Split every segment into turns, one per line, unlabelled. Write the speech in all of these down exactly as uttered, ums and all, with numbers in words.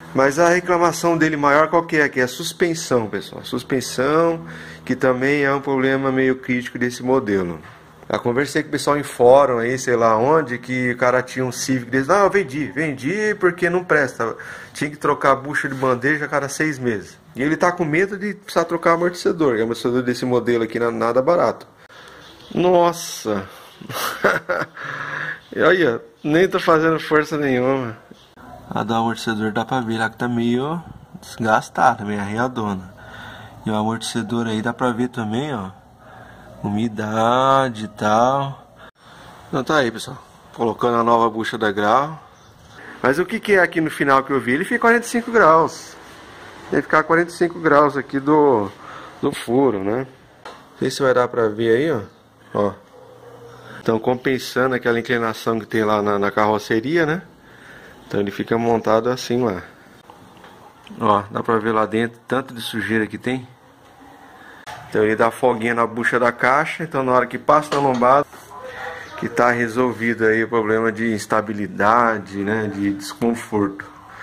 Mas a reclamação dele maior qual que é? Que é a suspensão, pessoal. Suspensão, que também é um problema meio crítico desse modelo. Eu conversei com o pessoal em fórum aí, sei lá onde, que o cara tinha um Civic deles. Não, eu vendi, vendi porque não presta. Tinha que trocar a bucha de bandeja a cada seis meses. E ele tá com medo de precisar trocar amortecedor. O amortecedor desse modelo aqui não é nada barato. Nossa! E olha, nem tô fazendo força nenhuma. A do amortecedor dá pra ver lá que tá meio desgastada, meio arranhadona. E o amortecedor aí dá pra ver também, ó. Umidade e tal. Então tá aí, pessoal. Colocando a nova bucha da grau. Mas o que que é aqui no final que eu vi? Ele fica quarenta e cinco graus. Tem que ficar quarenta e cinco graus aqui do, do furo, né? Não sei se vai dar pra ver aí, ó. Ó. Então compensando aquela inclinação que tem lá na, na carroceria, né? Então ele fica montado assim lá. Ó, dá pra ver lá dentro tanto de sujeira que tem. Então ele dá folguinha na bucha da caixa. Então na hora que passa na lombada, que tá resolvido aí o problema de instabilidade, né? De desconforto.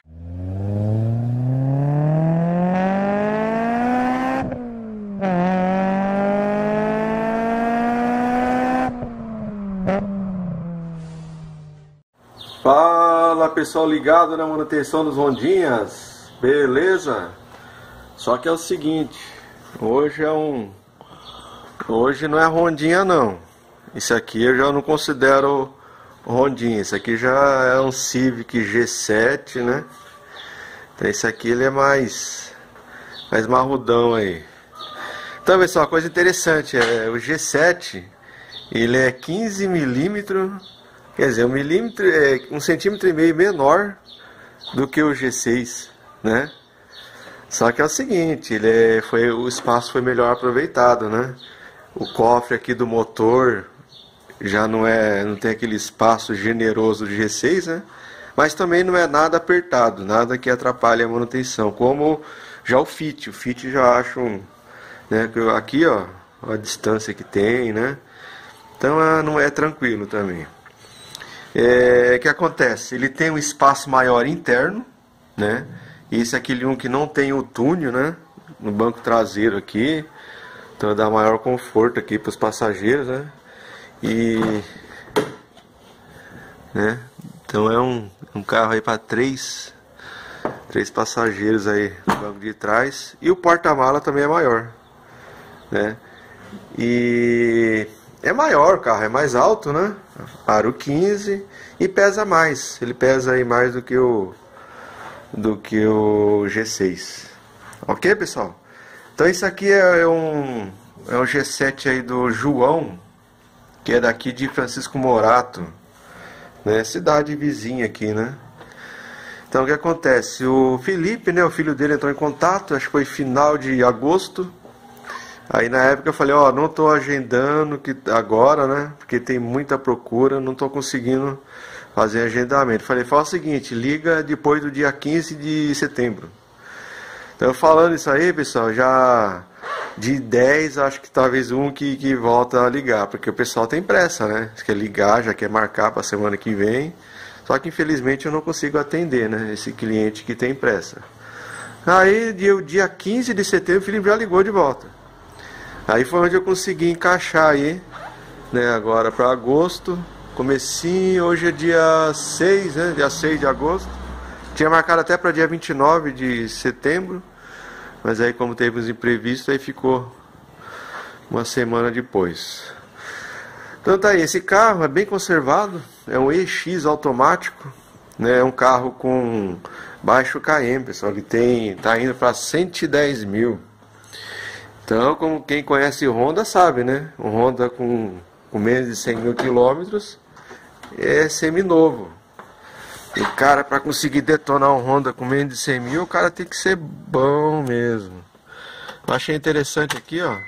Fala pessoal ligado na manutenção dos Hondinhas, beleza? Só que é o seguinte, hoje é um... Hoje não é Hondinha não. Isso aqui eu já não considero Hondinha, isso aqui já é um Civic G sete, né? Então esse aqui ele é mais, mais marrudão aí. Então pessoal, uma coisa interessante, é o G sete, ele é quinze milímetros. Quer dizer, um milímetro, é um centímetro e meio menor do que o G seis, né? Só que é o seguinte, ele é, foi, o espaço foi melhor aproveitado, né? O cofre aqui do motor já não é, não tem aquele espaço generoso do G seis, né? Mas também não é nada apertado, nada que atrapalhe a manutenção, como já o Fit. O Fit já acho, né? Aqui, ó, a distância que tem, né? Então não é tranquilo também. É, o que acontece? Ele tem um espaço maior interno, né? Esse é aquele um que não tem o túnel, né? No banco traseiro aqui. Então dá maior conforto aqui para os passageiros, né? E... né? Então é um, um carro aí para três, três passageiros aí no banco de trás. E o porta-mala também é maior, né? E... é maior o carro, é mais alto, né? Aro quinze e pesa mais. Ele pesa aí mais do que o do que o G seis. Ok, pessoal? Então isso aqui é um é um G sete aí do João, que é daqui de Francisco Morato, né? Cidade vizinha aqui, né? Então o que acontece? O Felipe, né? O filho dele entrou em contato, acho que foi final de agosto. Aí na época eu falei, ó, não tô agendando que agora, né? Porque tem muita procura, não tô conseguindo fazer agendamento. Falei, fala o seguinte, liga depois do dia quinze de setembro. Então falando isso aí, pessoal, já de dez, acho que talvez um que, que volta a ligar, porque o pessoal tem pressa, né? Quer ligar, já quer marcar para semana que vem. Só que infelizmente eu não consigo atender, né? Esse cliente que tem pressa. Aí dia, dia quinze de setembro o Felipe já ligou de volta. Aí foi onde eu consegui encaixar aí, né, agora para agosto, comecinho, hoje é dia seis, né, dia seis de agosto. Tinha marcado até para dia vinte e nove de setembro, mas aí como teve uns imprevistos, aí ficou uma semana depois. Então tá aí, esse carro é bem conservado, é um E X automático, né, é um carro com baixo K M, pessoal, ele tem, tá indo para cento e dez mil. Então, como quem conhece Honda sabe, né? O Honda com, com menos de cem mil quilômetros é seminovo. E o cara, para conseguir detonar um Honda com menos de cem mil, o cara tem que ser bom mesmo. Eu achei interessante aqui, ó.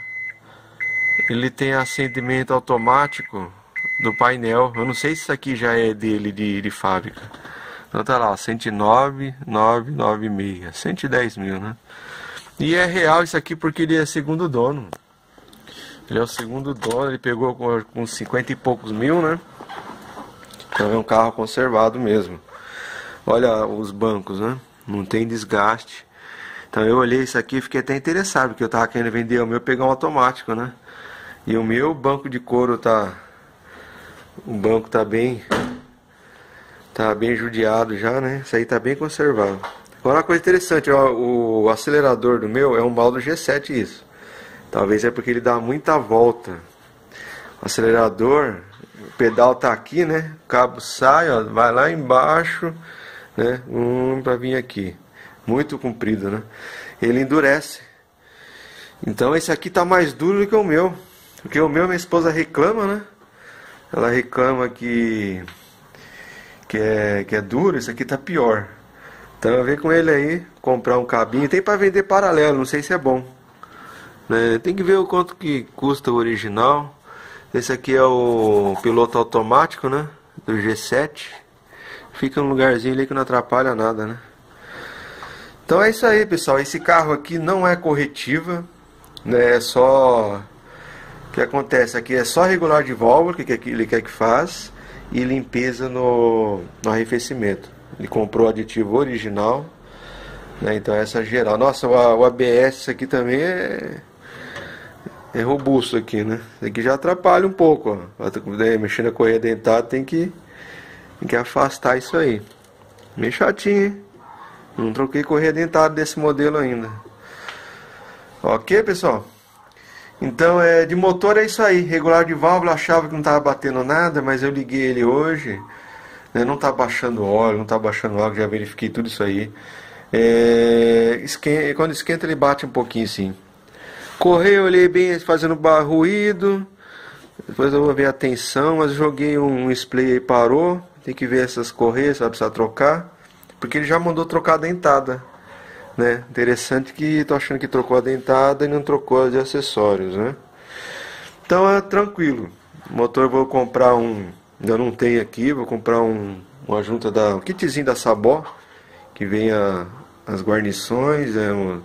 Ele tem acendimento automático do painel. Eu não sei se isso aqui já é dele de, de fábrica. Então tá lá, cento e nove mil novecentos e noventa e seis. cento e dez mil, né? E é real isso aqui porque ele é segundo dono. Ele é o segundo dono, ele pegou com, com cinquenta e poucos mil, né? Então é um carro conservado mesmo. Olha os bancos, né? não tem desgaste. Então eu olhei isso aqui e fiquei até interessado, porque eu tava querendo vender o meu, pegar um automático, né? E o meu banco de couro tá... O banco tá bem... Tá bem judiado já, né? Isso aí tá bem conservado. Agora uma coisa interessante, ó, o acelerador do meu é um Baldo G sete isso. Talvez é porque ele dá muita volta. O acelerador, o pedal tá aqui, né? O cabo sai, ó, vai lá embaixo, né? Um para vir aqui. Muito comprido, né? Ele endurece. Então esse aqui tá mais duro do que o meu. Porque o meu minha esposa reclama, né? Ela reclama que que é, que é duro, esse aqui tá pior. Então eu venho com ele aí, comprar um cabinho. Tem para vender paralelo, não sei se é bom, né? Tem que ver o quanto que custa o original. Esse aqui é o piloto automático, né? Do G sete. Fica um lugarzinho ali que não atrapalha nada, né? Então é isso aí, pessoal. Esse carro aqui não é corretiva, né? É só... O que acontece aqui é só regular de válvula, que ele quer que faz, e limpeza no, no arrefecimento. Ele comprou o aditivo original, né? Então essa geral. Nossa, o, o A B S aqui também é, é robusto aqui, né? Isso aqui já atrapalha um pouco, ó. Mexendo na correia dentada tem que, tem que afastar isso aí. Meio chatinho, hein? Não troquei correia dentada desse modelo ainda. Ok, pessoal? Então, é, de motor é isso aí. Regular de válvula, achava que não estava batendo nada, mas eu liguei ele hoje, né, não está baixando óleo, não está baixando água, já verifiquei tudo isso aí. É, esquenta, quando esquenta ele bate um pouquinho sim. Correia eu olhei bem, fazendo ruído. Depois eu vou ver a tensão, mas joguei um splay e parou. Tem que ver essas correias, vai precisar trocar. Porque ele já mandou trocar a dentada, né? Interessante que tô achando que trocou a dentada e não trocou a de acessórios, né? Então é tranquilo. O motor eu vou comprar um, ainda não tem aqui, vou comprar um, uma junta da, um kitzinho da Sabó, que vem a, as guarnições, é, um,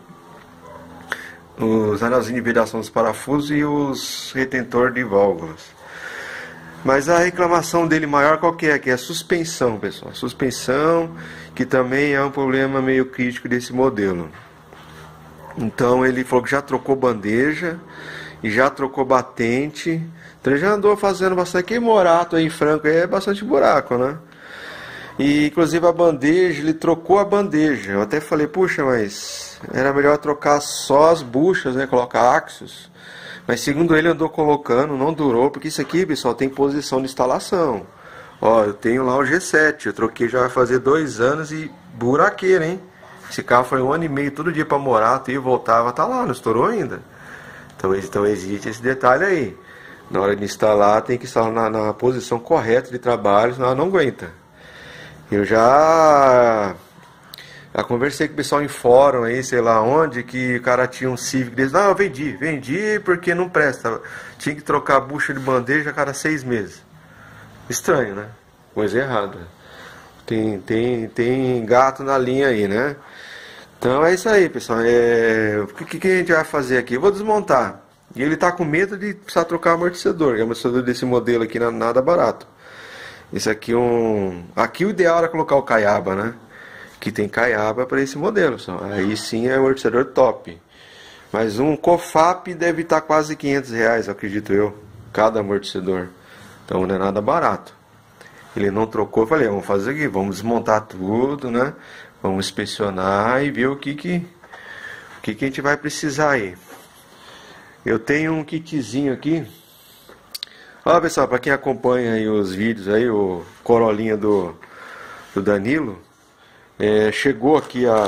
os anelzinhos de vedação dos parafusos e os retentor de válvulas. Mas a reclamação dele maior qual que é? Que é a suspensão, pessoal. Suspensão, que também é um problema meio crítico desse modelo. Então ele falou que já trocou bandeja e já trocou batente. Então ele já andou fazendo bastante. Aqui em Morato, aí em Franco, aí é bastante buraco, né? E inclusive a bandeja, ele trocou a bandeja. Eu até falei, puxa, mas era melhor trocar só as buchas, né? Colocar Axios. Mas segundo ele andou colocando, não durou, porque isso aqui, pessoal, tem posição de instalação. Ó, eu tenho lá o G sete, eu troquei já vai fazer dois anos e buraqueira, hein? Esse carro foi um ano e meio, todo dia para Morato e voltava, tá lá, não estourou ainda. Então, então existe esse detalhe aí. Na hora de instalar, tem que instalar na, na posição correta de trabalho, senão ela não aguenta. Eu já... Já conversei com o pessoal em fórum aí, sei lá onde, que o cara tinha um Civic deles. Não, eu vendi, vendi porque não presta. Tinha que trocar a bucha de bandeja a cada seis meses. Estranho, né? Coisa errada. Tem, tem, tem gato na linha aí, né? Então é isso aí, pessoal. É... O que, que a gente vai fazer aqui? Eu vou desmontar. E ele tá com medo de precisar trocar amortecedor. O amortecedor desse modelo aqui não é nada barato. Esse aqui é um... Aqui o ideal era colocar o caiaba, né? Que tem caiaba para esse modelo, só. Aí sim é um amortecedor top. Mas um Cofap deve estar quase quinhentos reais, acredito eu, cada amortecedor. Então não é nada barato. Ele não trocou, eu falei, vamos fazer aqui, vamos desmontar tudo, né? Vamos inspecionar e ver o que que, o que, que a gente vai precisar aí. Eu tenho um kitzinho aqui. Olha, pessoal, para quem acompanha aí os vídeos aí, o Corolinha do, do Danilo. É, chegou aqui a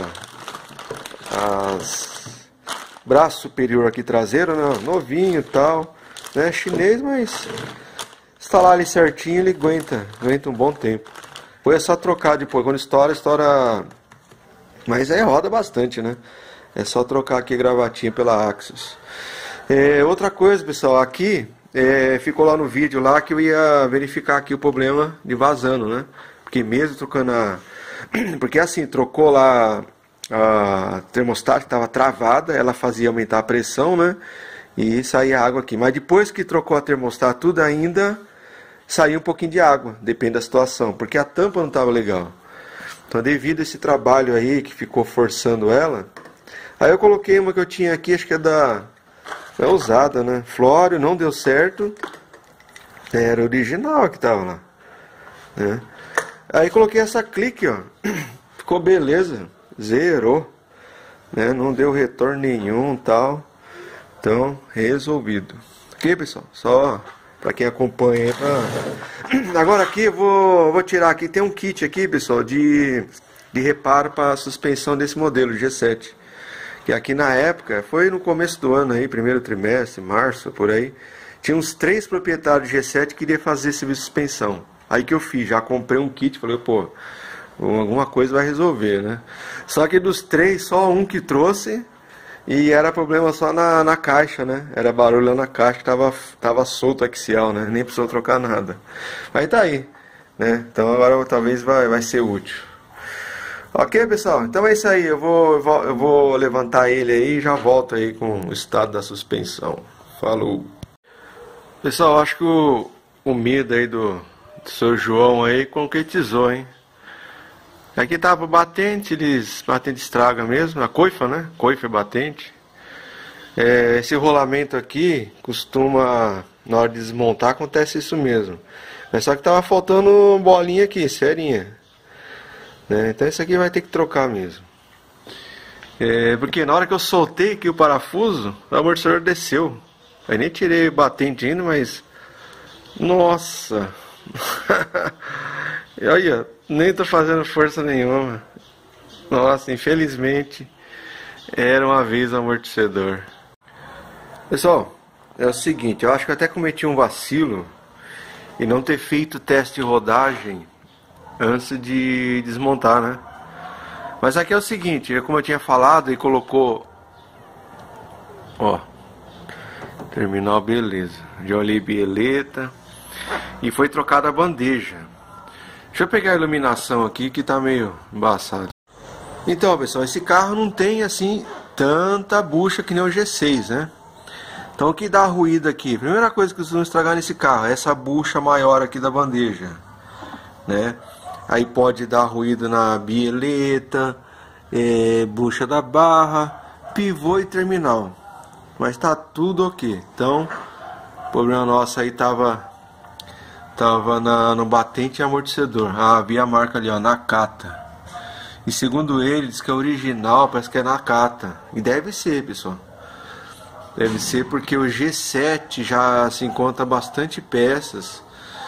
as braço superior aqui traseiro, né, novinho e tal, né, chinês, mas instalar ali certinho ele aguenta, aguenta um bom tempo. Depois é só trocar depois, quando estoura, estoura, mas aí roda bastante, né, é só trocar aqui a gravatinha pela Axios. É, outra coisa, pessoal, aqui é, ficou lá no vídeo lá que eu ia verificar aqui o problema de vazando, né, porque mesmo trocando a... Porque assim, trocou lá a termostato que estava travada, ela fazia aumentar a pressão, né? E saía água aqui. Mas depois que trocou a termostato, tudo ainda saía um pouquinho de água, depende da situação, porque a tampa não estava legal. Então, devido a esse trabalho aí que ficou forçando ela, aí eu coloquei uma que eu tinha aqui, acho que é da... é usada, né? Flório, não deu certo. Era original que tava lá, né? Aí coloquei essa clique, ó. Ficou beleza. Zerou, né? Não deu retorno nenhum, tal. Então, resolvido. Ok, pessoal? Só para quem acompanha aí pra... Agora aqui eu vou, vou tirar aqui. Tem um kit aqui, pessoal, de, de reparo para suspensão desse modelo G sete. Que aqui na época, foi no começo do ano aí, primeiro trimestre, março, por aí. Tinha uns três proprietários de G sete que queriam fazer serviço de suspensão. Aí que eu fiz, já comprei um kit, falei, pô, alguma coisa vai resolver, né? Só que dos três, só um que trouxe e era problema só na, na caixa, né? Era barulho lá na caixa que tava, tava solto axial, né? Nem precisou trocar nada. Mas tá aí, né? Então agora talvez vai, vai ser útil. Ok, pessoal? Então é isso aí. Eu vou, eu vou, eu vou levantar ele aí e já volto aí com o estado da suspensão. Falou! Pessoal, acho que o, o medo aí do... o seu João aí concretizou, hein? Aqui tava o batente, eles batente estraga mesmo, a coifa, né? Coifa e batente. É, esse rolamento aqui costuma, na hora de desmontar, acontece isso mesmo. Mas só que tava faltando bolinha aqui, serinha, né? Então isso aqui vai ter que trocar mesmo. É, porque na hora que eu soltei aqui o parafuso, o amortecedor desceu. Aí nem tirei batente ainda, mas... nossa! E olha, nem tô fazendo força nenhuma. Nossa, infelizmente era uma vez o amortecedor. Pessoal, é o seguinte, eu acho que eu até cometi um vacilo e não ter feito teste de rodagem antes de desmontar, né? Mas aqui é o seguinte, como eu tinha falado, e colocou, ó, terminal, beleza, já olhei bieleta. E foi trocada a bandeja. Deixa eu pegar a iluminação aqui que tá meio embaçado. Então, pessoal, esse carro não tem assim tanta bucha que nem o G seis, né? Então o que dá ruído aqui? Primeira coisa que vocês vão estragar nesse carro é essa bucha maior aqui da bandeja, né? Aí pode dar ruído na bieleta, é, bucha da barra, pivô e terminal. Mas tá tudo ok. Então, o problema nosso aí tava... Tava na, no batente e amortecedor. Ah, havia a marca ali, ó, Nakata. E segundo eles, que é original, parece que é Nakata. E deve ser, pessoal. Deve ser porque o G sete já se encontra bastante peças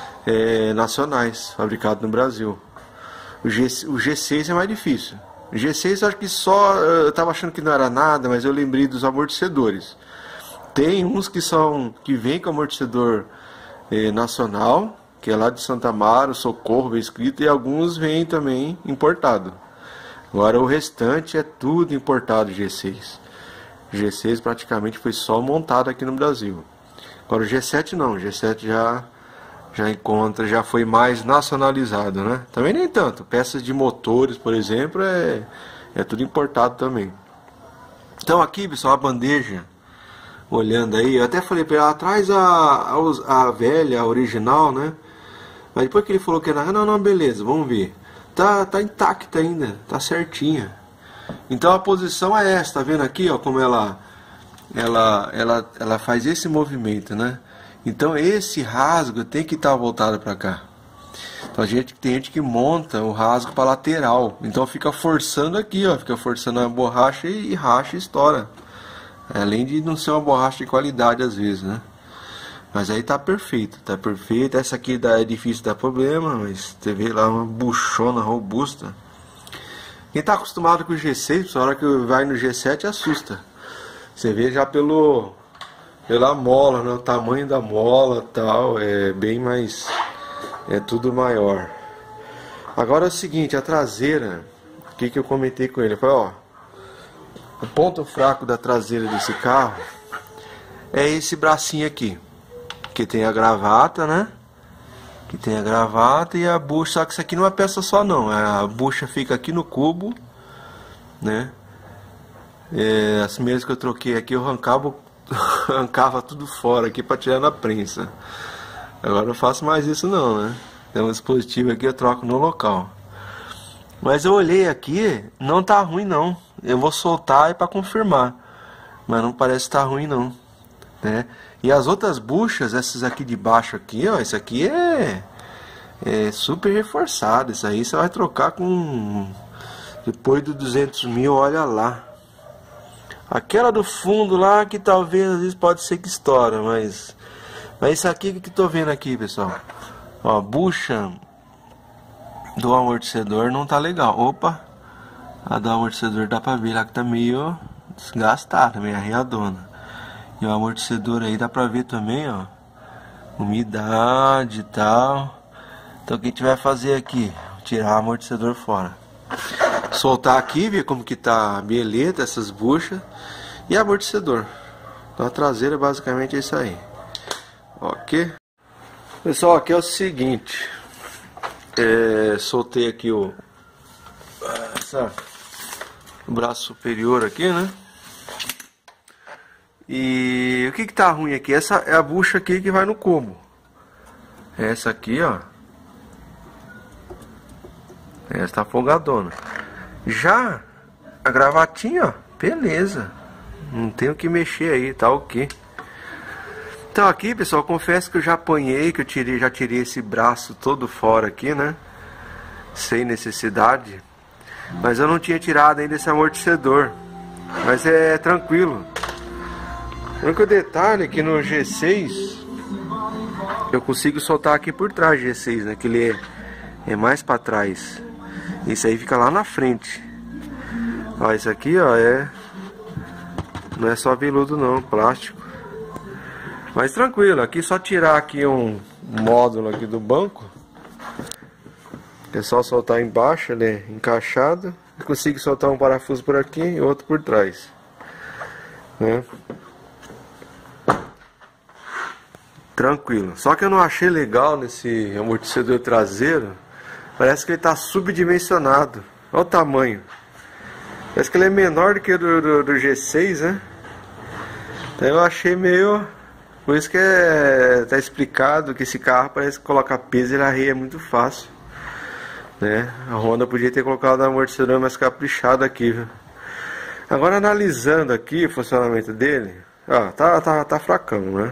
é, nacionais, fabricadas no Brasil. O, G, o G seis é mais difícil. O G seis eu acho que só... Eu tava achando que não era nada, mas eu lembrei dos amortecedores. Tem uns que são... que vem com amortecedor... É, nacional, que é lá de Santa Amaro, Socorro, vem escrito, e alguns vêm também importado. Agora o restante é tudo importado G seis. G seis praticamente foi só montado aqui no Brasil. Agora o G sete não, o G sete já, já encontra, já foi mais nacionalizado, né? Também nem tanto, peças de motores, por exemplo, é, é tudo importado também. Então aqui, pessoal, a bandeja, olhando aí, eu até falei para ela, traz a, a, a velha, a original, né? Mas depois que ele falou que era, não, não, beleza, vamos ver. Tá, tá intacta ainda, tá certinha. Então a posição é essa, tá vendo aqui, ó, como ela, ela, ela, ela faz esse movimento, né? Então esse rasgo tem que estar voltado para cá. Então a gente, tem gente que monta o rasgo para lateral, então fica forçando aqui, ó, fica forçando a borracha e, e racha e estoura. Além de não ser uma borracha de qualidade às vezes, né? Mas aí tá perfeito, tá perfeito. Essa aqui dá, é difícil dar problema, mas você vê lá uma buchona robusta. Quem tá acostumado com o G seis, a hora que vai no G sete assusta. Você vê já pelo pela mola, né? O tamanho da mola tal, é bem mais, é tudo maior. Agora é o seguinte, a traseira, o que que eu comentei com ele? Eu falei, ó, o ponto fraco da traseira desse carro é esse bracinho aqui, que tem a gravata, né? Que tem a gravata e a bucha, só que isso aqui não é peça só não, a bucha fica aqui no cubo, né? É, as mesmas que eu troquei aqui eu arrancava, arrancava tudo fora aqui para tirar na prensa. Agora eu não faço mais isso não, né? Tem um dispositivo aqui, eu troco no local. Mas eu olhei aqui, não tá ruim não. Eu vou soltar para confirmar. Mas não parece estar tá ruim não, né? E as outras buchas, essas aqui de baixo aqui, ó, isso aqui é, é super reforçado. Isso aí você vai trocar com depois dos duzentos mil, olha lá. Aquela do fundo lá que talvez às vezes pode ser que estoura, mas mas isso aqui que tô vendo aqui, pessoal. Ó, a bucha do amortecedor não tá legal. Opa, a do amortecedor dá pra ver lá que tá meio desgastada, meio arreadona. E o amortecedor aí dá pra ver também, ó, umidade e tal. Então o que a gente vai fazer aqui? Tirar o amortecedor fora, soltar aqui, ver como que tá a bieleta, essas buchas e amortecedor. Então a traseira basicamente é isso aí. Ok? Pessoal, aqui é o seguinte, é, soltei aqui o, essa, o braço superior aqui, né? E o que que tá ruim aqui? Essa é a bucha aqui que vai no combo. Essa aqui, ó, essa tá folgadona. Já a gravatinha, ó, beleza, não tem o que mexer aí, tá ok. Então aqui, pessoal, confesso que eu já apanhei, que eu tirei, já tirei esse braço todo fora aqui, né? Sem necessidade. Mas eu não tinha tirado ainda esse amortecedor. Mas é tranquilo. O único detalhe é que no G seis eu consigo soltar aqui por trás do G seis, né? Que ele é, é mais para trás. Isso aí fica lá na frente. Ó, isso aqui, ó, é não é só veludo não, plástico. Mas tranquilo, aqui só tirar aqui um módulo aqui do banco. É só soltar embaixo, né, encaixado. Eu consigo soltar um parafuso por aqui e outro por trás, né? Tranquilo. Só que eu não achei legal nesse amortecedor traseiro. Parece que ele está subdimensionado. Olha o tamanho. Parece que ele é menor do que o do, do, do G seis, né? Então eu achei meio... Por isso que é, tá explicado que esse carro parece que coloca peso e ele arreia muito fácil, né? A Honda podia ter colocado um amortecedor mais caprichado aqui, viu? Agora analisando aqui o funcionamento dele, ó, tá, tá, tá fracão, né?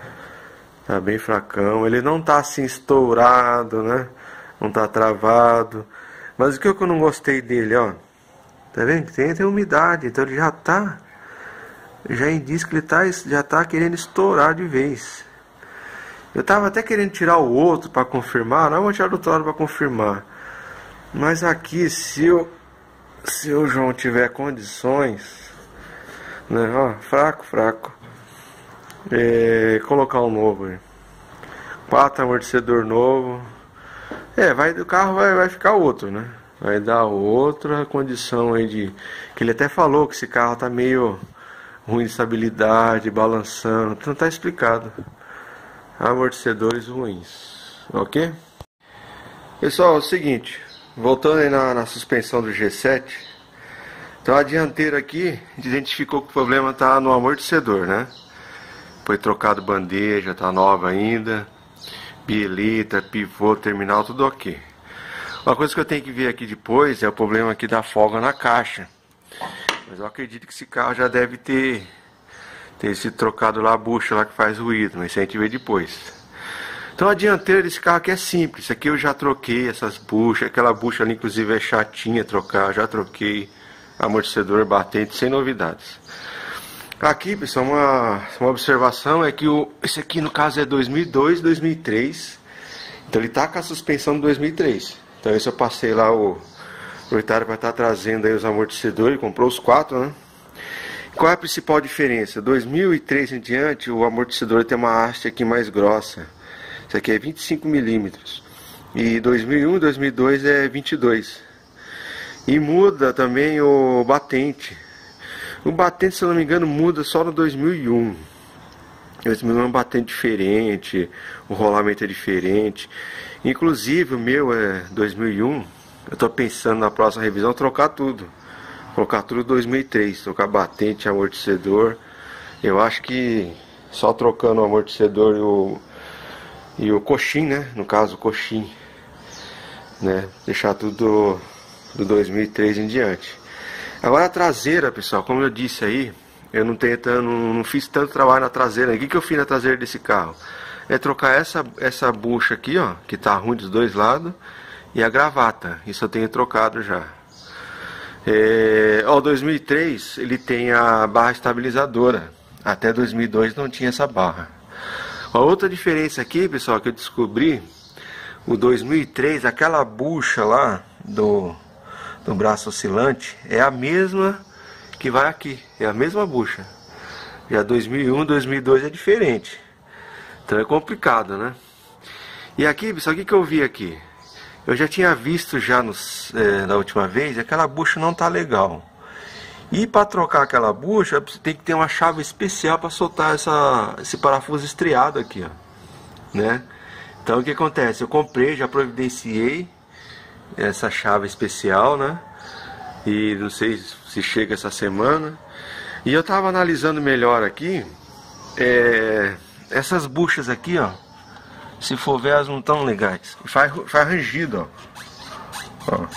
Tá bem fracão, ele não tá assim estourado, né? Não tá travado. Mas o que eu não gostei dele, ó, tá vendo? Tem, tem umidade, então ele já tá... Já indica que ele tá, já tá querendo estourar de vez. Eu tava até querendo tirar o outro para confirmar. Não vou tirar do outro lado para confirmar. Mas aqui, se o se o João tiver condições, né? Ó, fraco, fraco. É, colocar um novo aí. Quatro amortecedor novo. É, vai do carro vai, vai ficar outro, né? Vai dar outra condição aí de... Que ele até falou que esse carro tá meio... ruim de estabilidade, balançando, não está explicado. Amortecedores ruins, ok? Pessoal, é o seguinte, voltando aí na, na suspensão do G sete, então a dianteira aqui, a gente identificou que o problema está no amortecedor, né? Foi trocado bandeja, tá nova ainda, bielita, pivô, terminal, tudo ok. Uma coisa que eu tenho que ver aqui depois é o problema aqui da folga na caixa. Mas eu acredito que esse carro já deve ter, ter se trocado lá a bucha lá que faz ruído, mas isso a gente vê depois. Então a dianteira desse carro aqui é simples. Isso aqui eu já troquei essas buchas, aquela bucha ali inclusive é chatinha trocar, já troquei amortecedor, batente, sem novidades. Aqui, pessoal, uma, uma observação é que o, esse aqui no caso é dois mil e dois, dois mil e três, então ele tá com a suspensão de dois mil e três. Então esse eu passei lá o... O proprietário vai estar trazendo aí os amortecedores, comprou os quatro, né? Qual é a principal diferença? dois mil e três em diante, o amortecedor tem uma haste aqui mais grossa. Isso aqui é vinte e cinco milímetros. E dois mil e um e dois mil e dois é vinte e dois. E muda também o batente. O batente, se eu não me engano, muda só no dois mil e um. dois mil e um é um batente diferente, o rolamento é diferente. Inclusive o meu é dois mil e um. Eu tô pensando na próxima revisão trocar tudo. Colocar tudo dois mil e três. Trocar batente, amortecedor. Eu acho que só trocando o amortecedor e o, e o coxim, né? No caso o coxim, né? Deixar tudo do dois mil e três em diante. Agora a traseira, pessoal, como eu disse aí, eu não, tentando, não fiz tanto trabalho na traseira. O que, que eu fiz na traseira desse carro? É trocar essa, essa bucha aqui, ó, que tá ruim dos dois lados, e a gravata. Isso eu tenho trocado já. É, ó, dois mil e três ele tem a barra estabilizadora. Até dois mil e dois não tinha essa barra. A outra diferença aqui, pessoal, que eu descobri, o dois mil e três, aquela bucha lá do, do braço oscilante é a mesma que vai aqui, é a mesma bucha. Já dois mil e um, dois mil e dois é diferente. Então é complicado, né? E aqui, pessoal, o que, que eu vi aqui? Eu já tinha visto já nos, é, na última vez, aquela bucha não tá legal. E para trocar aquela bucha, você tem que ter uma chave especial para soltar essa, esse parafuso estriado aqui, ó, né? Então o que acontece? Eu comprei, já providenciei essa chave especial, né? E não sei se chega essa semana. E eu tava analisando melhor aqui, é, essas buchas aqui, ó, se for ver, elas não estão legais. Faz, faz rangido, ó. Ó.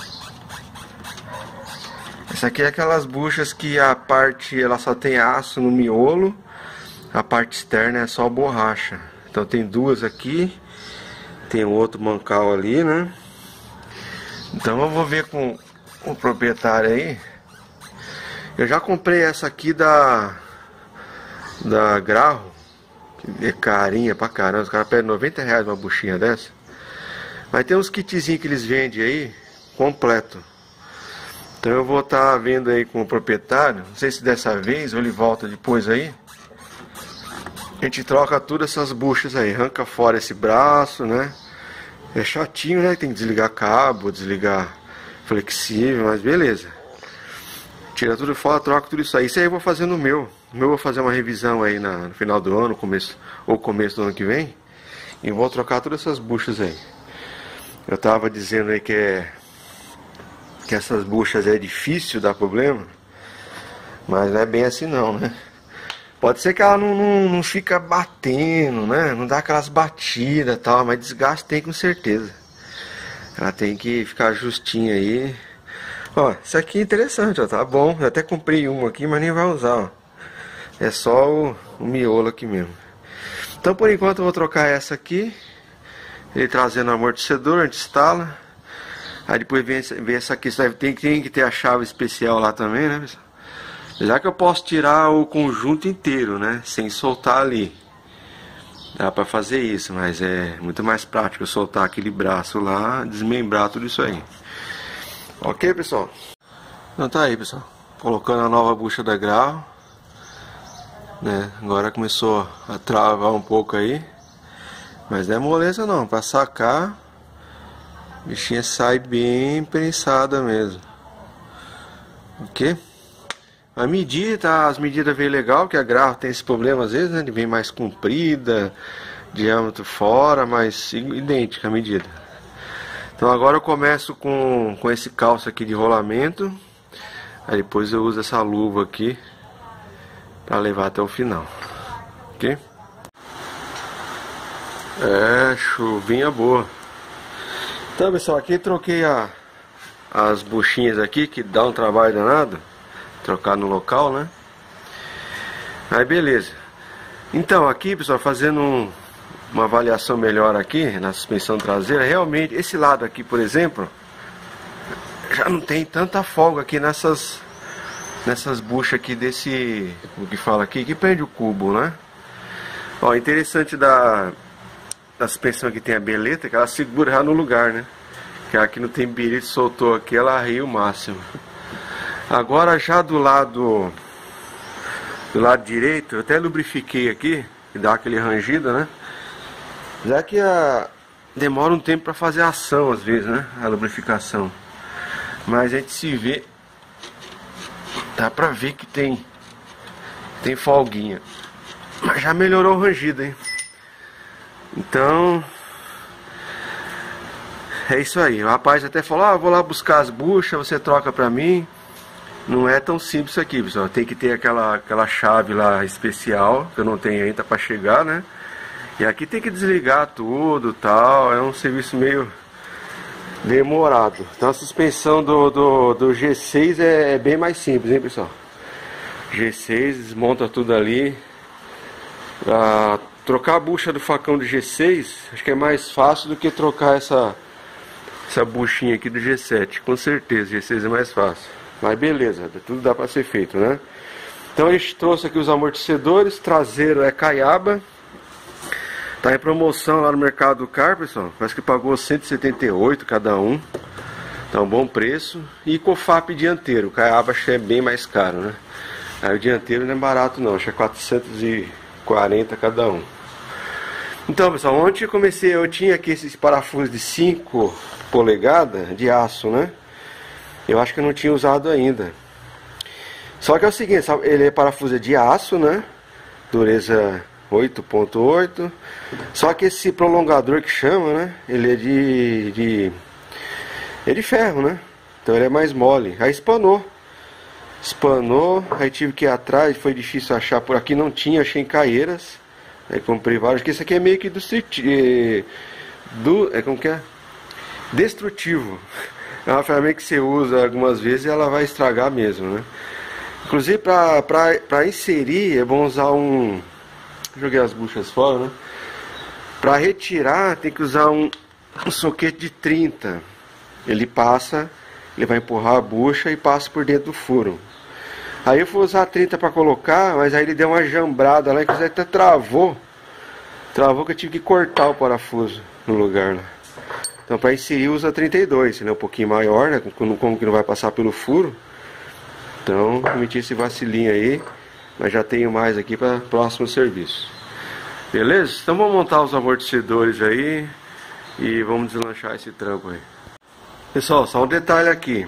Essa aqui é aquelas buchas que a parte, ela só tem aço no miolo, a parte externa é só borracha. Então tem duas aqui, tem outro mancal ali, né? Então eu vou ver com o proprietário aí. Eu já comprei essa aqui da da Grau, que é carinha pra caramba. Os caras pedem noventa reais uma buchinha dessa. Mas tem uns kitzinhos que eles vendem aí completo. Então eu vou estar tá vendo aí com o proprietário. Não sei se dessa vez ou ele volta depois aí. A gente troca todas essas buchas aí, arranca fora esse braço, né? É chatinho, né? Tem que desligar cabo, desligar flexível, mas beleza. Tira tudo fora, troca tudo isso aí. Isso aí eu vou fazer no meu. No meu eu vou fazer uma revisão aí na, no final do ano, começo, ou começo do ano que vem. E vou trocar todas essas buchas aí. Eu tava dizendo aí que é que essas buchas é difícil dar problema, mas não é bem assim não, né? Pode ser que ela não, não, não fica batendo, né? Não dá aquelas batidas e tal, mas desgaste tem com certeza. Ela tem que ficar justinha aí. Ó, isso aqui é interessante, ó, tá bom. Eu até comprei uma aqui, mas nem vai usar, ó. É só o, o miolo aqui mesmo. Então por enquanto eu vou trocar essa aqui. Ele trazendo o amortecedor, a gente instala. Aí depois vem, vem essa aqui, tem, tem que ter a chave especial lá também, né, pessoal? Já que eu posso tirar o conjunto inteiro, né, sem soltar ali. Dá pra fazer isso, mas é muito mais prático eu soltar aquele braço lá, desmembrar tudo isso aí. Ok, pessoal? Então tá aí, pessoal. Colocando a nova bucha da Grau, né? Agora começou a travar um pouco aí. Mas não é moleza não, pra sacar, a bichinha sai bem prensada mesmo. Ok? A medida, as medidas veio legal, que a Grau tem esse problema às vezes, né? De vem mais comprida, diâmetro fora, mas idêntica a medida. Então agora eu começo com, com esse calço aqui de rolamento. Aí depois eu uso essa luva aqui para levar até o final. Ok? É, chuvinha boa. Então pessoal, aqui troquei a, as buchinhas aqui, que dá um trabalho danado trocar no local, né? Aí beleza. Então aqui, pessoal, fazendo um, uma avaliação melhor aqui na suspensão traseira, realmente esse lado aqui, por exemplo, já não tem tanta folga aqui nessas nessas buchas aqui desse, o que fala aqui, que prende o cubo, né? Ó, interessante da da suspensão que tem a beleta, que ela segura já no lugar, né? Que aqui não tem birite, soltou aqui, ela arreia o máximo. Agora já do lado do lado direito, eu até lubrifiquei aqui, que dá aquele rangido, né? Já que a, demora um tempo para fazer a ação às vezes, né? A lubrificação. Mas a gente se vê, dá pra ver que tem tem folguinha. Mas já melhorou o rangido, hein? Então é isso aí. O rapaz até falou, ah, vou lá buscar as buchas, você troca pra mim. Não é tão simples isso aqui, pessoal. Tem que ter aquela, aquela chave lá especial, que eu não tenho ainda para chegar, né? E aqui tem que desligar tudo, tal. É um serviço meio demorado. Então a suspensão do, do, do G seis é, é bem mais simples, hein, pessoal? G seis, desmonta tudo ali. Ah, trocar a bucha do facão do G seis, acho que é mais fácil do que trocar essa, essa buchinha aqui do G sete. Com certeza, G seis é mais fácil. Mas beleza, tudo dá para ser feito, né? Então a gente trouxe aqui os amortecedores. Traseiro é caiaba. Tá em promoção lá no Mercado do Car, pessoal. Parece que pagou cento e setenta e oito cada um. Então bom preço. E cofap dianteiro. O caiaba acho que é bem mais caro, né? Aí o dianteiro não é barato não, acho que é quatrocentos e quarenta cada um. Então, pessoal, ontem eu comecei, eu tinha aqui esses parafusos de cinco polegadas de aço, né? Eu acho que eu não tinha usado ainda. Só que é o seguinte, sabe? Ele é parafuso de aço, né? Dureza oito ponto oito. Só que esse prolongador que chama, né? Ele é de, de... é de ferro, né? Então ele é mais mole. Aí espanou. Espanou, aí tive que ir atrás, foi difícil achar. Por aqui não tinha, achei em Caieiras. Aí comprei vários, porque isso aqui é meio que destrutivo. Do, é como que é? Destrutivo. É uma ferramenta que você usa algumas vezes e ela vai estragar mesmo, né? Inclusive para inserir é bom usar um... Joguei as buchas fora, né? Para retirar tem que usar um, um soquete de trinta. Ele passa, ele vai empurrar a bucha e passa por dentro do furo. Aí eu fui usar trinta para colocar, mas aí ele deu uma jambrada lá, inclusive até travou. Travou que eu tive que cortar o parafuso no lugar lá. Então para inserir usa trinta e dois, ele é um pouquinho maior, né? Como, como que não vai passar pelo furo. Então cometi esse vacilinho aí, mas já tenho mais aqui para próximo serviço. Beleza? Então vamos montar os amortecedores aí e vamos deslanchar esse trampo aí. Pessoal, só um detalhe aqui.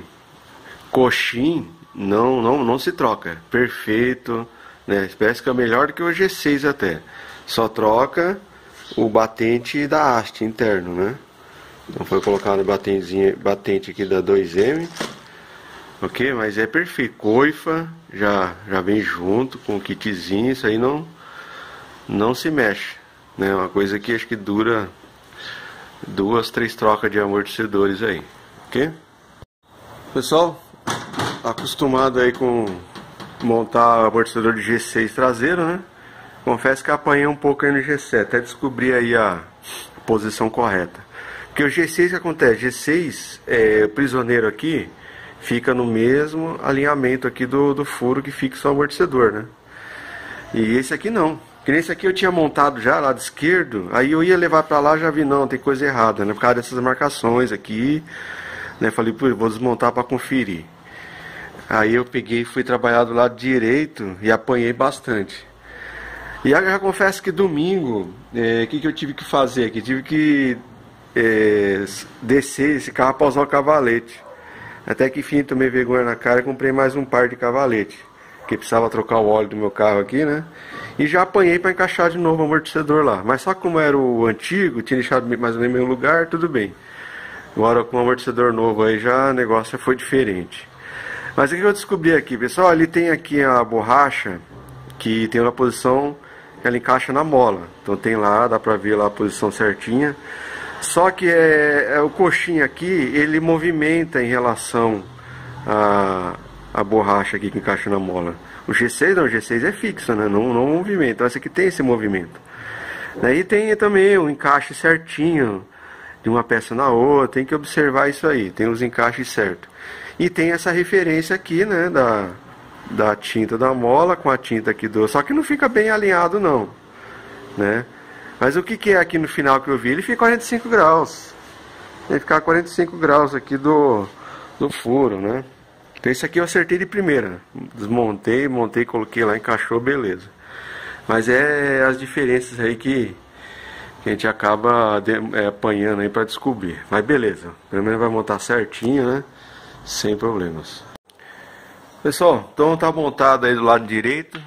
Coxim não, não, não se troca. Perfeito, né? Parece que é melhor do que o G seis até. Só troca o batente da haste interno, né? Então foi colocado o batentezinho, batente aqui da dois M. Ok? Mas é perfeito. Coifa já, já vem junto com o kitzinho. Isso aí não, não se mexe, né? Uma coisa que acho que dura duas, três trocas de amortecedores aí. Ok? Pessoal, acostumado aí com montar o amortecedor de G seis traseiro, né? Confesso que apanhei um pouco aí no G sete, até descobrir aí a posição correta. Porque o G seis, o que acontece? G seis, é, o prisioneiro aqui fica no mesmo alinhamento aqui do, do furo que fixa o amortecedor, né? E esse aqui não. Que nesse aqui eu tinha montado já, lado esquerdo, aí eu ia levar pra lá, já vi, não, tem coisa errada, né? Por causa dessas marcações aqui, né? Falei, pô, vou desmontar pra conferir. Aí eu peguei e fui trabalhar do lado direito e apanhei bastante. E eu já confesso que domingo, o é, que, que eu tive que fazer aqui? Tive que é, descer esse carro para usar o cavalete. Até que enfim, tomei vergonha na cara e comprei mais um par de cavalete. Porque precisava trocar o óleo do meu carro aqui, né? E já apanhei para encaixar de novo o amortecedor lá. Mas só como era o antigo, tinha deixado mais ou menos no mesmo lugar, tudo bem. Agora com o amortecedor novo aí já o negócio já foi diferente. Mas o que eu descobri aqui, pessoal? Ali tem aqui a borracha que tem uma posição que ela encaixa na mola. Então tem lá, dá pra ver lá a posição certinha. Só que é, é o coxinho aqui, ele movimenta em relação a, a borracha aqui que encaixa na mola. O G seis não, o G seis é fixo, né? Não, não movimenta. Então esse aqui tem esse movimento. Daí tem também o encaixe certinho de uma peça na outra. Tem que observar isso aí. Tem os encaixes certos. E tem essa referência aqui, né? Da, da tinta da mola com a tinta aqui do... Só que não fica bem alinhado não, né? Mas o que, que é aqui no final que eu vi? Ele fica quarenta e cinco graus. Ele fica quarenta e cinco graus aqui do, do furo, né? Então esse aqui eu acertei de primeira. Desmontei, montei, coloquei lá, encaixou, beleza. Mas é as diferenças aí que, que a gente acaba de, é, apanhando aí pra descobrir. Mas beleza, pelo menos vai montar certinho, né? Sem problemas. Pessoal, então tá montado aí do lado direito.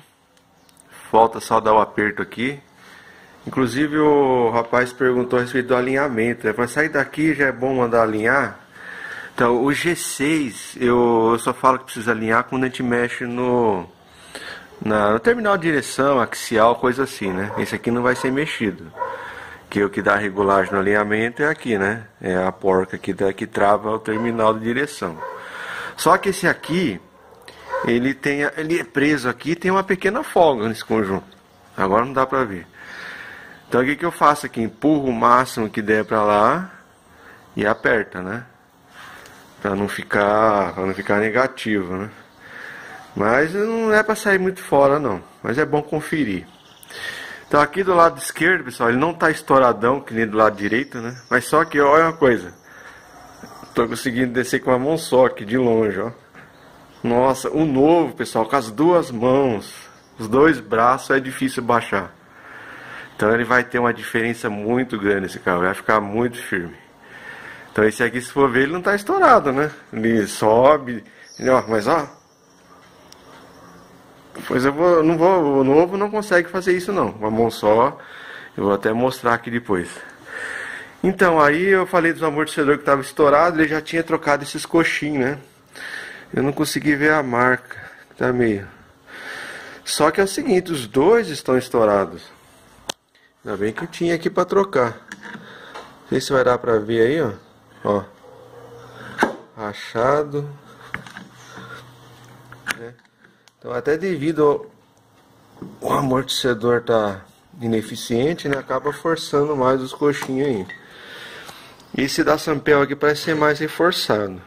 Falta só dar o aperto aqui. Inclusive o rapaz perguntou a respeito do alinhamento. Ele falou, sair daqui já é bom mandar alinhar? Então o G seis eu, eu só falo que precisa alinhar quando a gente mexe no, na, no terminal de direção, axial, coisa assim, né? Esse aqui não vai ser mexido. Que o que dá regulagem no alinhamento é aqui, né? É a porca que, dá, que trava o terminal de direção. Só que esse aqui, ele, tem, ele é preso aqui, tem uma pequena folga nesse conjunto. Agora não dá pra ver. Então o que, que eu faço aqui? Empurro o máximo que der pra lá e aperta, né? Pra não ficar, pra não ficar negativo, né? Mas não é pra sair muito fora não. Mas é bom conferir. Então aqui do lado esquerdo, pessoal, ele não tá estouradão que nem do lado direito, né? Mas só que, olha uma coisa. Tô conseguindo descer com a mão só aqui de longe, ó. Nossa, o novo, pessoal, com as duas mãos, os dois braços é difícil baixar. Então ele vai ter uma diferença muito grande esse carro, vai ficar muito firme. Então esse aqui, se for ver, ele não tá estourado, né? Ele sobe, ó, mas ó. Pois eu vou, não vou, o novo não consegue fazer isso não, uma mão só. Eu vou até mostrar aqui depois. Então, aí eu falei dos amortecedores que estava estourado, ele já tinha trocado esses coxinhos, né? Eu não consegui ver a marca, tá meio. Só que é o seguinte, os dois estão estourados. Ainda bem que tinha aqui para trocar. Não sei se vai dar para ver aí, ó. Ó. Rachado. Né? Então, até devido ao amortecedor tá ineficiente, né? Acaba forçando mais os coxinhos aí. Esse da Sampel aqui parece ser mais reforçado,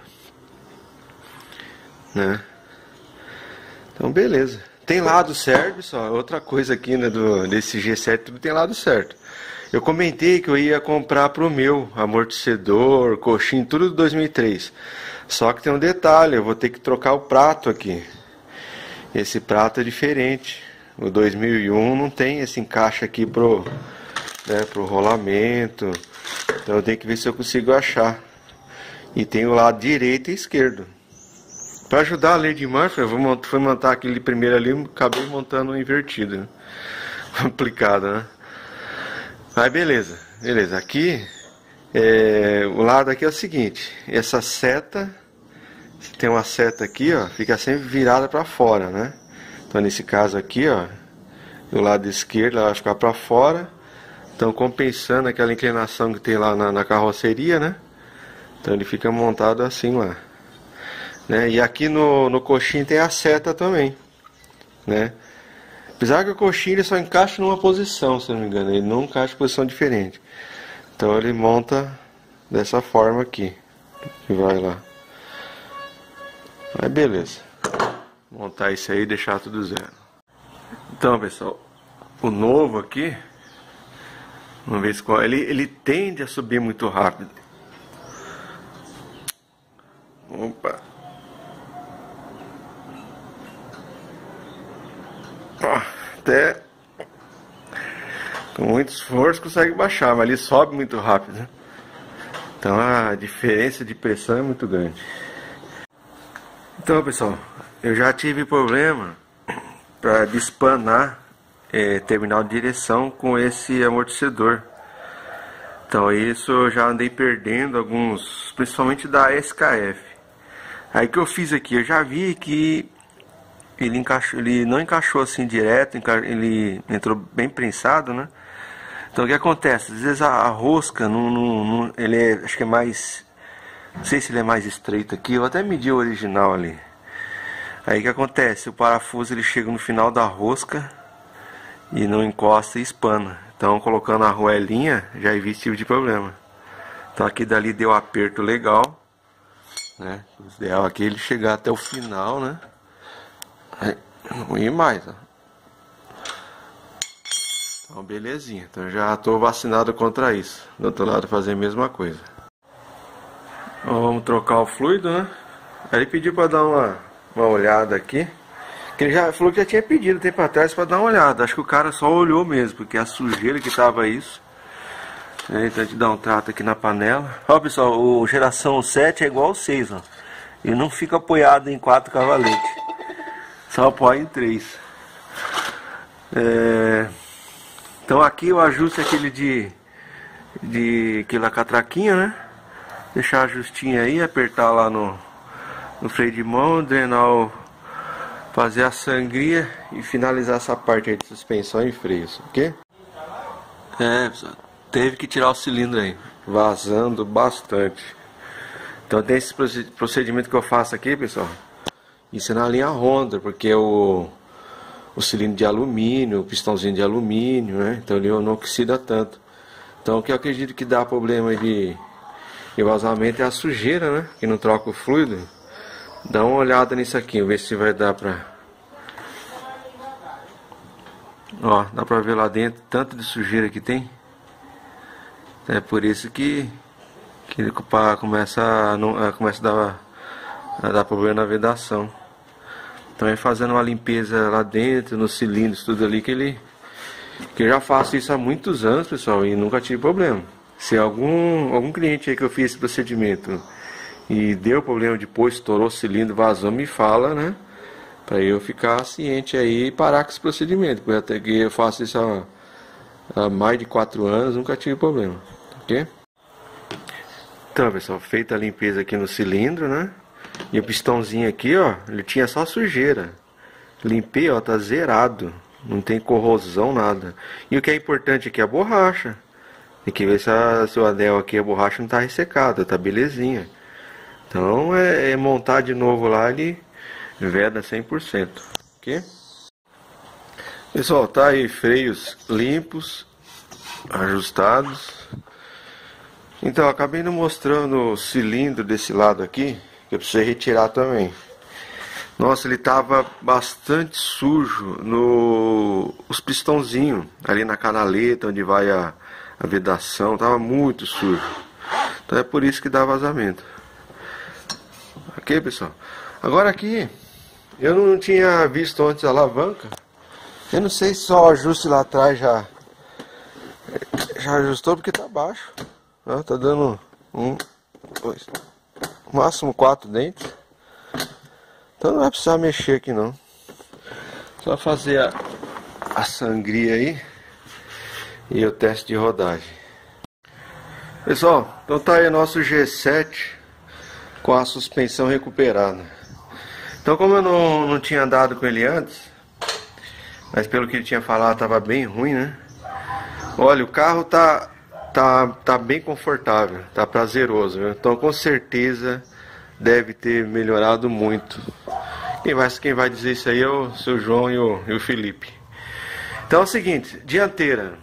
né? Então, beleza. Tem lado certo, pessoal. Outra coisa aqui, né, do, desse G sete, tudo tem lado certo. Eu comentei que eu ia comprar pro meu amortecedor, coxinho, tudo do dois mil e três. Só que tem um detalhe, eu vou ter que trocar o prato aqui. Esse prato é diferente. O dois mil e um não tem esse encaixe aqui pro, né, pro rolamento. Então eu tenho que ver se eu consigo achar. E tem o lado direito e esquerdo. Para ajudar a Lady Murphy, eu vou montar, fui montar aquele primeiro ali, acabei montando um invertido, né? Complicado, né? Mas beleza, beleza. Aqui, é, o lado aqui é o seguinte, essa seta, tem uma seta aqui, ó, fica sempre virada para fora, né? Então nesse caso aqui, ó, do lado esquerdo ela vai ficar para fora. Então compensando aquela inclinação que tem lá na, na carroceria, né? Então ele fica montado assim lá, né? E aqui no, no coxinho tem a seta também, né? Apesar que o coxinho ele só encaixa numa posição, se não me engano, ele não encaixa em posição diferente. Então ele monta dessa forma aqui, que vai lá. Mas beleza, montar isso aí e deixar tudo zero. Então, pessoal, o novo aqui, vamos ver se qual, ele, ele tende a subir muito rápido. Opa. Ó, até com muito esforço consegue baixar, mas ele sobe muito rápido, né? Então a diferença de pressão é muito grande. Então, pessoal, eu já tive problema para despanar é, terminal de direção com esse amortecedor. Então isso eu já andei perdendo alguns, principalmente da S K F. Aí que eu fiz aqui, eu já vi que ele, encaixou, ele não encaixou assim direto, ele entrou bem prensado, né? Então o que acontece? Às vezes a, a rosca, não, não, não, ele é, acho que é mais, não sei se ele é mais estreito aqui, eu até medi o original ali. Aí o que acontece? O parafuso ele chega no final da rosca e não encosta e espana. Então colocando a arruelinha já evita esse tipo de problema. Então aqui dali deu aperto legal, né? O ideal aqui é ele chegar até o final, né? Aí, não ir mais, ó. Então belezinha, então já estou vacinado contra isso. Do outro lado fazer a mesma coisa. Então, vamos trocar o fluido, né? Aí ele pediu para dar uma, uma olhada aqui. Que ele já falou que já tinha pedido tempo atrás para dar uma olhada. Acho que o cara só olhou mesmo, porque a sujeira que tava isso. É, então a gente dá um trato aqui na panela. Ó, pessoal, o geração sete é igual ao seis, ó. Ele não fica apoiado em quatro cavaletes. Só apoia em três. É... Então aqui o ajuste é aquele de, de aquela catraquinha, né? Deixar ajustinho aí, apertar lá no, no freio de mão, drenar o, fazer a sangria e finalizar essa parte aí de suspensão e freios, ok? É, pessoal, teve que tirar o cilindro aí, vazando bastante. Então tem esse procedimento que eu faço aqui, pessoal. Isso é na linha Honda, porque o, o cilindro de alumínio, o pistãozinho de alumínio, né? Então ele não oxida tanto. Então o que eu acredito que dá problema de, de vazamento é a sujeira, né? Que não troca o fluido. Dá uma olhada nisso aqui, ver se vai dar pra... Ó, dá pra ver lá dentro tanto de sujeira que tem. É por isso que, que ele começa a, não, começa a, dar, a dar problema na vedação. Então é fazendo uma limpeza lá dentro, nos cilindros, tudo ali, que ele... Que eu já faço isso há muitos anos, pessoal, e nunca tive problema. Se algum, algum cliente aí que eu fiz esse procedimento e deu problema depois, estourou o cilindro, vazou, me fala, né? Pra eu ficar ciente aí e parar com esse procedimento. Porque até que eu faço isso há, há mais de quatro anos, nunca tive problema. Ok? Então, pessoal, feita a limpeza aqui no cilindro, né? E o pistãozinho aqui, ó, ele tinha só sujeira. Limpei, ó, tá zerado. Não tem corrosão, nada. E o que é importante aqui é a borracha. Tem que ver se, a, se o anel aqui, a borracha não tá ressecada, tá belezinha. Então é, é montar de novo lá, ele veda cem por cento. Ok? Pessoal, tá aí freios limpos, ajustados. Então, acabei não mostrando o cilindro desse lado aqui, que eu precisei retirar também. Nossa, ele tava bastante sujo no os pistãozinhos, ali na canaleta onde vai a, a vedação, tava muito sujo. Então é por isso que dá vazamento. Ok, pessoal? Agora aqui, eu não tinha visto antes a alavanca. Eu não sei se só o ajuste lá atrás já, já ajustou, porque tá baixo. Ó, tá dando um, dois, máximo quatro dentes. Então não vai precisar mexer aqui não. Só fazer a, a sangria aí e o teste de rodagem. Pessoal, então tá aí o nosso G sete com a suspensão recuperada. Então, como eu não, não tinha andado com ele antes, mas pelo que ele tinha falado tava bem ruim, né? Olha, o carro tá, tá, tá bem confortável, tá prazeroso, viu? Então com certeza deve ter melhorado muito. Quem vai, quem vai dizer isso aí é o seu João e o, e o Felipe. Então é o seguinte, dianteira,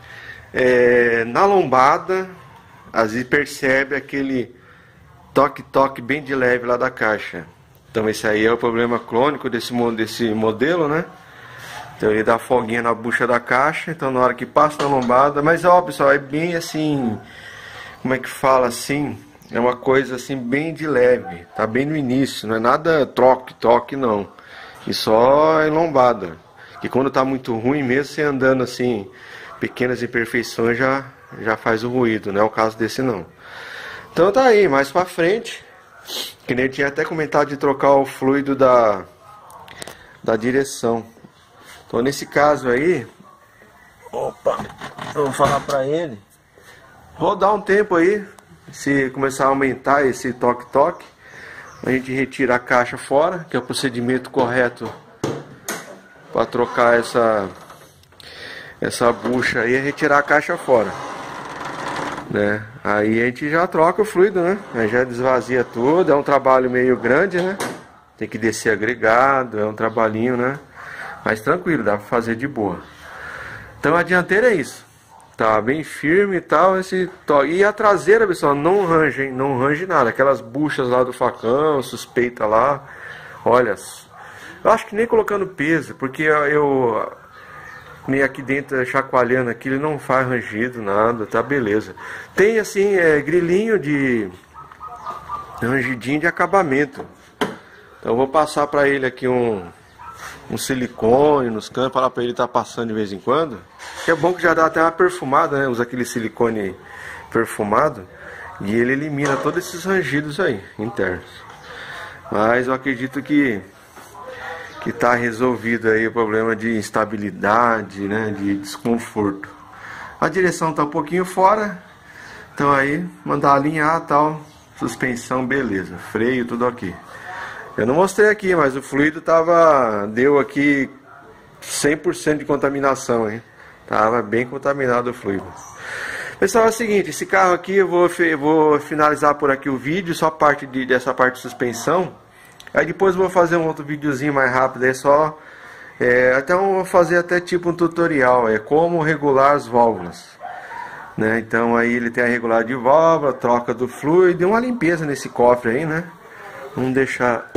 é, na lombada, às vezes percebe aquele toque-toque bem de leve lá da caixa. Então esse aí é o problema crônico desse, desse modelo, né? Então ele dá folguinha na bucha da caixa, então na hora que passa na lombada, mas ó pessoal, é bem assim, como é que fala assim, é uma coisa assim bem de leve, tá bem no início, não é nada troque, toque não, e só é lombada, que quando tá muito ruim mesmo, você andando assim, pequenas imperfeições já, já faz o ruído, não é o caso desse não. Então tá aí, mais pra frente, que nem eu tinha até comentado de trocar o fluido da, da direção. Então nesse caso aí, opa, eu vou falar pra ele, rodar um tempo aí, se começar a aumentar esse toque-toque, a gente retira a caixa fora, que é o procedimento correto para trocar essa, essa bucha aí, é retirar a caixa fora. Né? Aí a gente já troca o fluido, né? Aí já desvazia tudo, é um trabalho meio grande, né? Tem que descer agregado, é um trabalhinho, né? Mas tranquilo, dá pra fazer de boa. Então a dianteira é isso. Tá bem firme e tal, esse to... E a traseira, pessoal, não range, hein? Não range nada. Aquelas buchas lá do facão, suspeita lá. Olha, eu acho que nem colocando peso, porque eu... nem aqui dentro, chacoalhando aqui, ele não faz rangido, nada, tá beleza. Tem assim, é, grilinho de rangidinho de acabamento. Então eu vou passar para ele aqui um, um silicone nos campos, falar para ele estar tá passando de vez em quando. Que é bom que já dá até uma perfumada, né? Usa aquele silicone perfumado e ele elimina todos esses rangidos aí, internos. Mas eu acredito que que está resolvido aí o problema de instabilidade, né, de desconforto. A direção está um pouquinho fora, então aí mandar alinhar, tal, suspensão, beleza, freio, tudo aqui. Eu não mostrei aqui, mas o fluido tava, deu aqui cem por cento de contaminação, hein? Tava bem contaminado o fluido. Pessoal, é o seguinte, esse carro aqui eu vou, eu vou finalizar por aqui o vídeo, só parte de, dessa parte de suspensão. Aí depois eu vou fazer um outro videozinho mais rápido aí, só é, até eu vou fazer até tipo um tutorial, é como regular as válvulas, né? Então aí ele tem a regulagem de válvula, troca do fluido e uma limpeza nesse cofre aí, né? Vamos deixar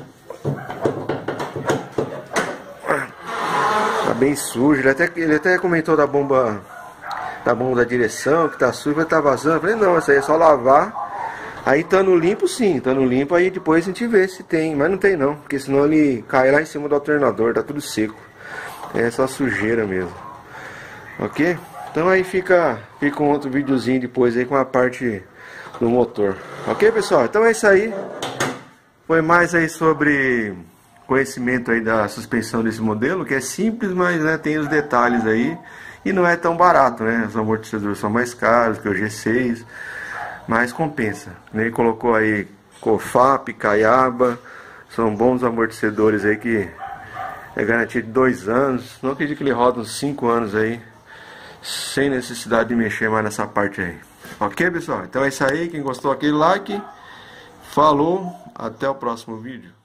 tá bem sujo. Ele até, ele até comentou da bomba da bomba da direção, que tá sujo, vai tá vazando. Eu falei, não, isso aí é só lavar. Aí estando limpo, sim, estando limpo, aí depois a gente vê se tem. Mas não tem não, porque senão ele cai lá em cima do alternador, tá tudo seco. É só sujeira mesmo. Ok? Então aí fica, fica um outro videozinho depois aí com a parte do motor. Ok, pessoal? Então é isso aí. Foi mais aí sobre conhecimento aí da suspensão desse modelo, que é simples, mas né, tem os detalhes aí. E não é tão barato, né? Os amortecedores são mais caros que o G seis, mas compensa. Ele colocou aí Cofap, Caiaba, são bons amortecedores aí que é garantia de dois anos. Não acredito que ele roda uns cinco anos aí, sem necessidade de mexer mais nessa parte aí. Ok, pessoal? Então é isso aí. Quem gostou, aquele like. Falou, até o próximo vídeo.